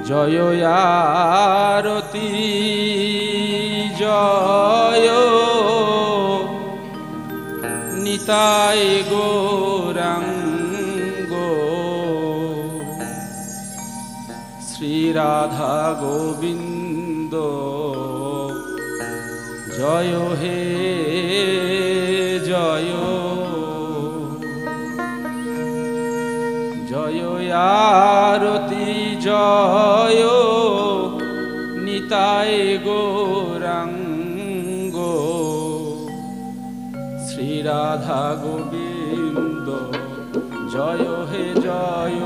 জয় আরতি জয় নিতাই গৌরাঙ্গ শ্রী রাধা গোবিন্দ জয় হে জয় জয় আরতি জয় নিতাই গৌরাঙ্গ শ্রী রাধা গোবিন্দ জয় হে জয়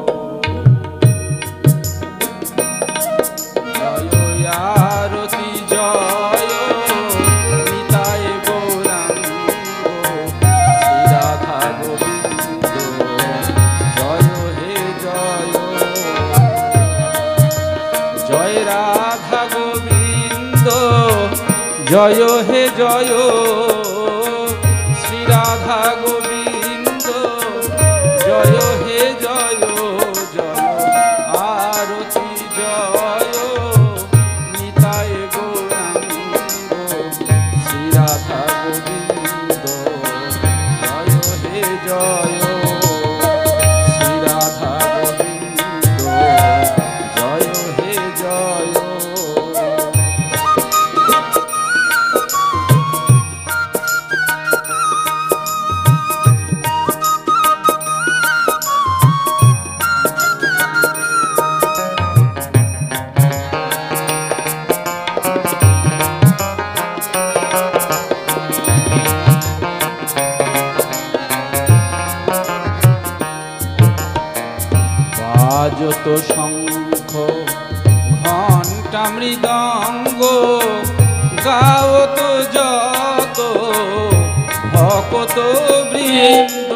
জয় আরতি জয় নিতাই গৌরাঙ্গ শ্রী রাধা গোবিন্দ জয় হে জয় জয় রাধা গোবিন্দ জয় হে জয় শ্রী রাধা গোবিন্দ জয় হে জয় জয় আরতি জয় নিতাই গৌরাঙ্গ শ্রী রাধা গোবিন্দ জয় হে জয় শ্রী রাধা গোবিন্দ জয় হে জয় বাজত শঙ্খ ঘণ্টা মৃদঙ্গ গাওত যত ভকত বৃন্দ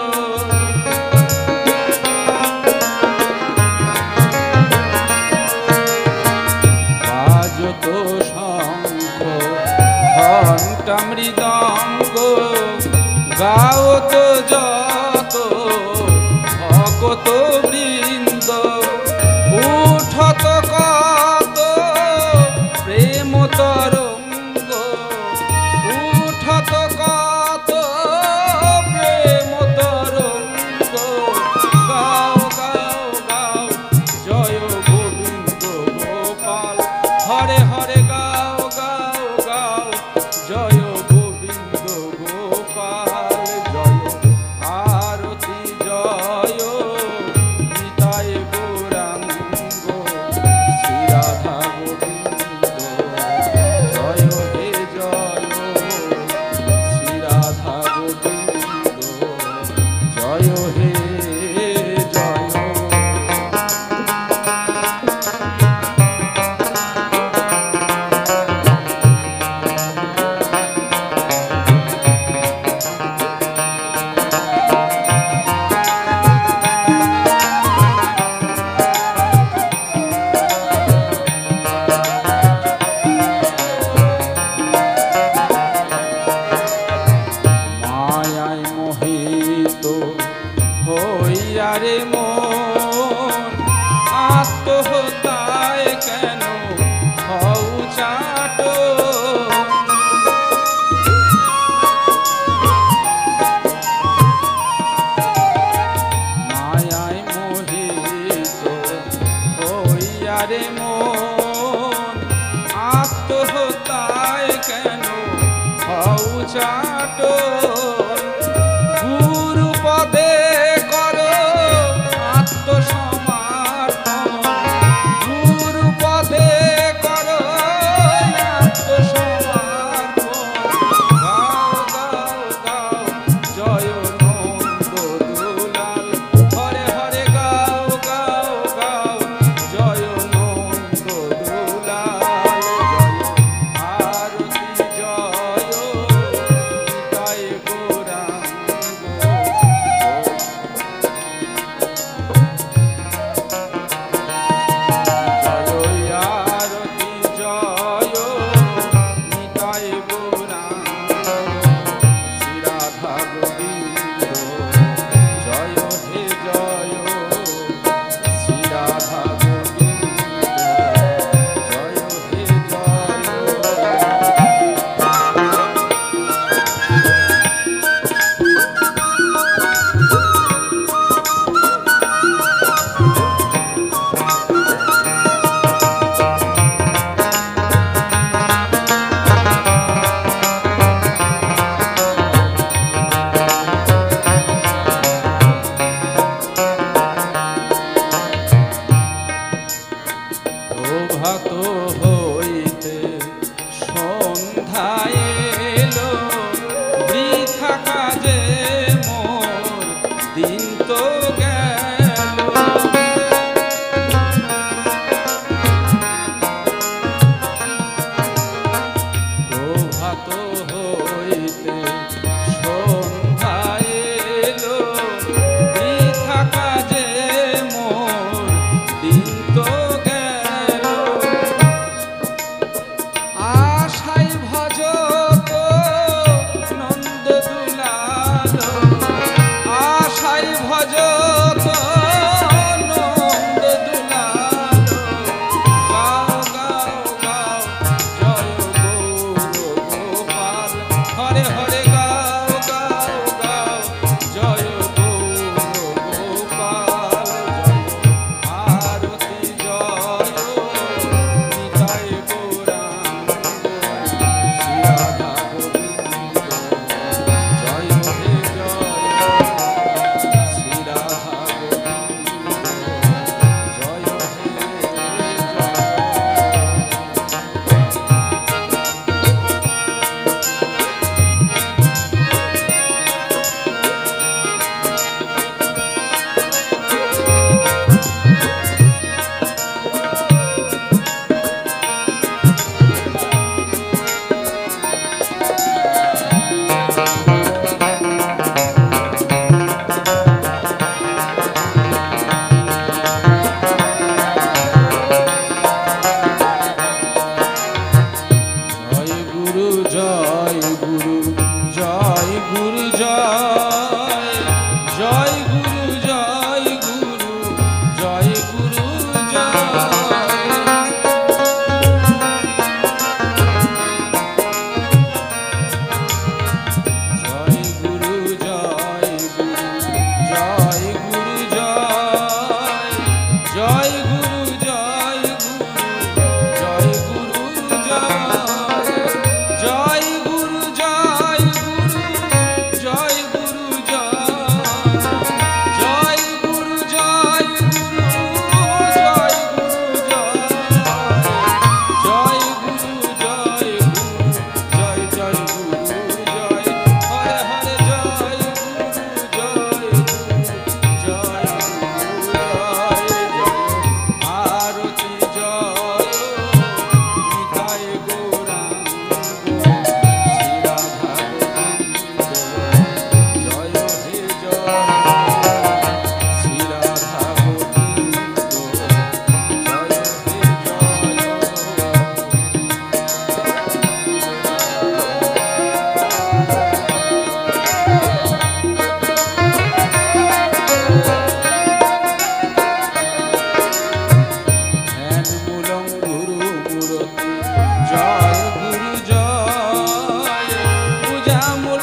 বাজত শঙ্খ ঘণ্টা মৃদঙ্গ গাওত যত ভকত বৃন্দ উঠত কত প্রেম তরঙ্গ উঠত কত প্রেম তরঙ্গ গাও গাও গাও জয় গোবিন্দ গোপাল হরে হরে গাও গাও গাও জয় গোবিন্দ গোপাল জয় আরতি জয় নিতাই গৌরাঙ্গ শ্রী রাধা গোবিন্দ জয় হে জয় শ্রী রাধা গোবিন্দ জয় হে জয় মায়ায় মোহিত হইয়া রে মন আত্মহত্যায় কেন হও চাট মায়ায় মোহিত হইয়া রে মন আত্মহত্যায় কেন হও চাট গুরু পদে করো আত্মসমর্পণ গুরু পদে করো আত্মসমর্পণ গাও গাও গাও জয় নন্দ দুলাল হরে হরে গাও গাও গাও জয় নন্দ দুলাল জয় আরতি জয় নিতাই গৌরাঙ্গ সন্ধ্যায় এলো বৃথা কাজে মোর দিন তো গেল। প্রভাত হইতে সন্ধ্যায় এলো বৃথা কাজে মোর দিন তো গেল। আশায় ভজত নন্দ দুলাল, আশায় ভজত নন্দ দুলাল। গাও গাও গাও জয় গৌর গোপাল, হরে হরে গাও গাও গাও জয় গৌর গোপাল। আরতি জয় নিতাই গৌরাঙ্গ, শ্রী রাধা গোবিন্দ জয় হে জয়, শ্রী রাধা গোবিন্দ জয় হে জয় গুরু জয় গুরু জয়, জয় গুরু জয় গুরু জয় গুরু জয়। জয় গুরু জয় গুরু জয় গুরু জয়, জয় গুরু জয় গুরু জয় গুরু জয়। জয় গুরু জয় গুরু জয় গুরু জয়, জয় গুরু জয় গুরু জয় গুরু জয়, জয় গুরু জয় গুরু জয় জয় গুরু জয়। হরে হরে জয় গুরু জয় গুরু জয় গুরু জয়। আরতি জয় নিতাই গৌরাঙ্গ, শ্রী রাধা গোবিন্দ জয় হে জয়, শ্রী রাধা গোবিন্দ জয় হে ধ্যান মূলং গুরু মূরতি জয় গুরু জয়, পূজা